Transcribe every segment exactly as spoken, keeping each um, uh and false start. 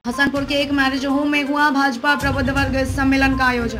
हसनपुर के एक marriage home में हुआ भाजपा प्रबुद्ध वर्ग सम्मेलन का आयोजन।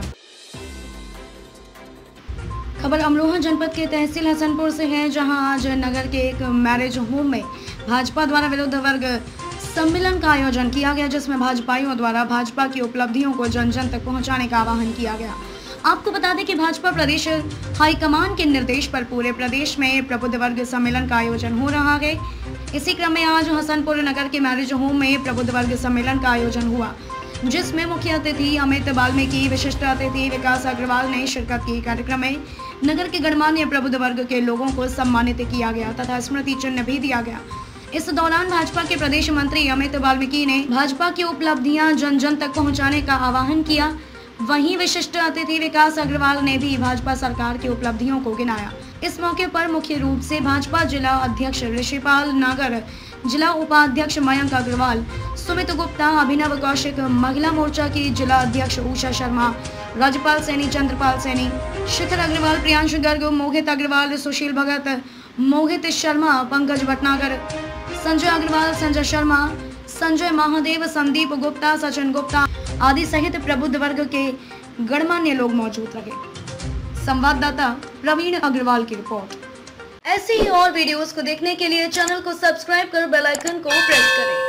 खबर अमरोहा जनपद के तहसील हसनपुर से है, जहां आज नगर के एक मैरिज होम में भाजपा द्वारा विरुद्ध वर्ग सम्मेलन का आयोजन किया गया, जिसमें भाजपाइयों द्वारा भाजपा की उपलब्धियों को जन जन तक पहुंचाने का आह्वान किया गया। आपको बता दें कि भाजपा प्रदेश हाईकमान के निर्देश पर पूरे प्रदेश में प्रबुद्ध वर्ग सम्मेलन का आयोजन हो रहा है। इसी क्रम में आज हसनपुर नगर के मैरिज होम में प्रबुद्ध वर्ग सम्मेलन का आयोजन हुआ, जिसमें मुख्य अतिथि अमित वाल्मीकि, विशिष्ट अतिथि विकास अग्रवाल ने शिरकत की। कार्यक्रम में नगर के गणमान्य प्रबुद्ध वर्ग के लोगों को सम्मानित किया गया तथा स्मृति चिन्ह भी दिया गया। इस दौरान भाजपा के प्रदेश मंत्री अमित वाल्मीकि ने भाजपा की उपलब्धियां जन जन तक पहुंचाने का आह्वान किया। वहीं विशिष्ट अतिथि विकास अग्रवाल ने भी भाजपा सरकार की उपलब्धियों को गिनाया। इस मौके पर मुख्य रूप से भाजपा जिला अध्यक्ष ऋषिपाल नागर, जिला उपाध्यक्ष मयंक अग्रवाल, सुमित गुप्ता, अभिनव कौशिक, महिला मोर्चा की जिला अध्यक्ष उषा शर्मा, राज्यपाल सैनी, चंद्रपाल सैनी, शिखर अग्रवाल, प्रियांशु गर्ग, मोहित अग्रवाल, सुशील भगत, मोहित शर्मा, पंकज भटनागर, संजय अग्रवाल, संजय शर्मा, संजय महादेव, संदीप गुप्ता, सचिन गुप्ता आदि सहित प्रबुद्ध वर्ग के गणमान्य लोग मौजूद रहे। संवाददाता प्रवीण अग्रवाल की रिपोर्ट। ऐसे ही और वीडियोस को देखने के लिए चैनल को सब्सक्राइब कर बेल आइकन को प्रेस करें।